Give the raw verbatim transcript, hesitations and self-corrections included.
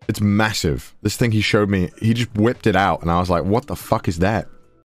It's massive. This thing he showed me, he just whipped it out, and I was like, what the fuck is that?